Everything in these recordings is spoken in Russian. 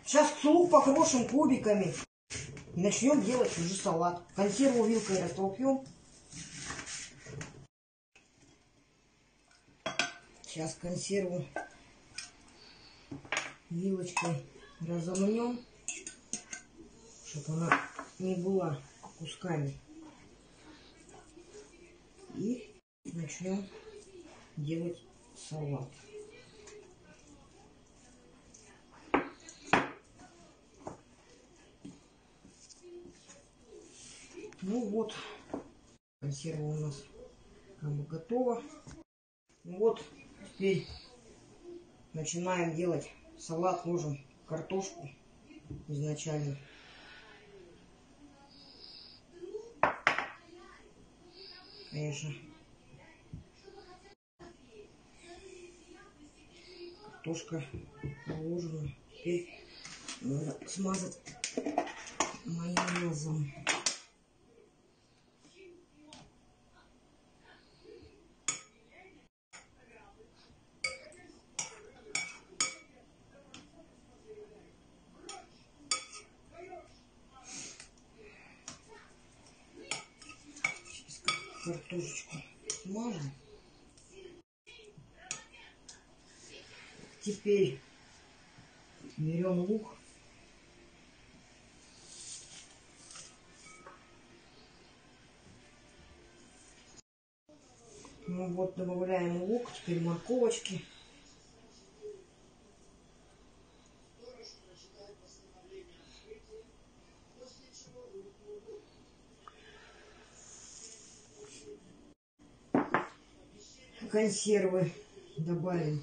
Сейчас лук покрошим кубиками. И начнем делать уже салат. Консерву вилкой растолкнем. Сейчас консерву вилочкой разомнем, чтобы она не была кусками. И начнем делать салат. Ну вот, консерва у нас как бы готова. Ну вот, теперь начинаем делать салат. Ложим картошку изначально. Конечно, картошка положена. Теперь надо смазать майонезом. Картошечку смажем. Теперь берем лук. Ну вот, добавляем лук, теперь морковочки. Консервы добавим.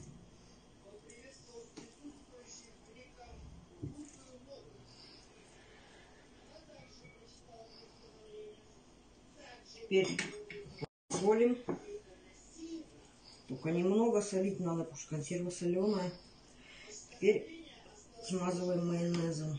Теперь солим. Только немного солить надо, потому что консерва соленая. Теперь смазываем майонезом.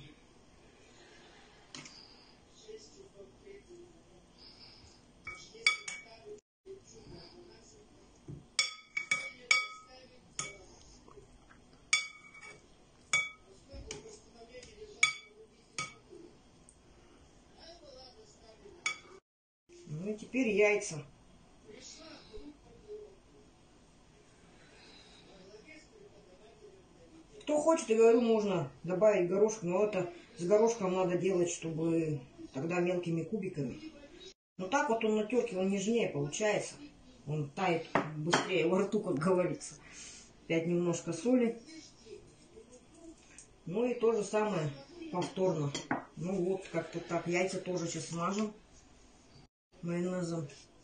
Ну и теперь яйца. Кто хочет, я говорю, можно добавить горошек, но это с горошком надо делать, чтобы тогда мелкими кубиками. Но так вот он на терке, он нежнее получается. Он тает быстрее во рту, как говорится. Опять немножко соли. Ну и то же самое повторно. Ну вот, как-то так. Яйца тоже сейчас смажем майонезом.